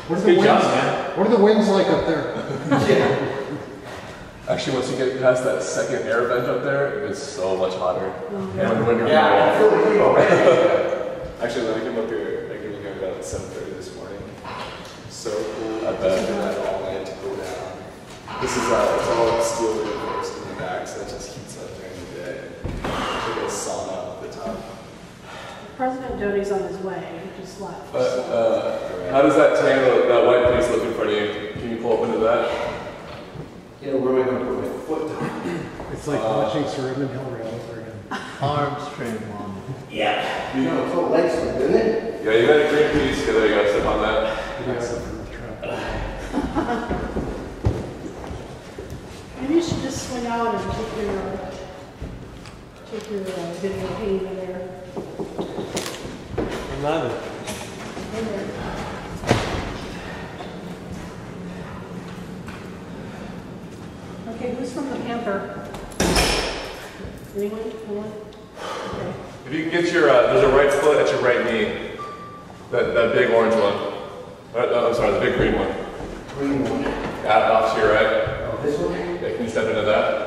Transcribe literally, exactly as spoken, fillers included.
What are the Good winds, job, man. What are the winds like up there? Yeah. Actually, once you get past that second air vent up there, it gets so much hotter. Mm-hmm. When, when you're Yeah, I can feel the heat already. Actually, when I came up here, I came here about seven thirty this morning. So cool. I bet. Just that all night to cool down. This is uh, it's all steel reinforced in the back, so it just heats up during the day. It's like a sauna at the top. President Doty's on his way. He just left. But, uh, how does that tan, that white piece look in front of you? Can you pull up into that? You know, where am I going to put my foot down? It's like Uh, watching Sir Edmund Hillary all over again. Arms trained mom. Yeah. You know, it's all legs, isn't it? Yeah, you got a green piece. Yeah, there you go. Step on that. Video from the trap. Maybe you should just swing out and take your uh, take your uh, video game in there. Armando. In there. Okay, who's from the Panther? Anyone? Anyone? Okay. If you can get your, uh, there's a right foot at your right knee. That, that big orange one. Uh, no, I'm sorry, the big green one. Green one. Yeah, off to your right. Oh, this one? Yeah, can you step into that?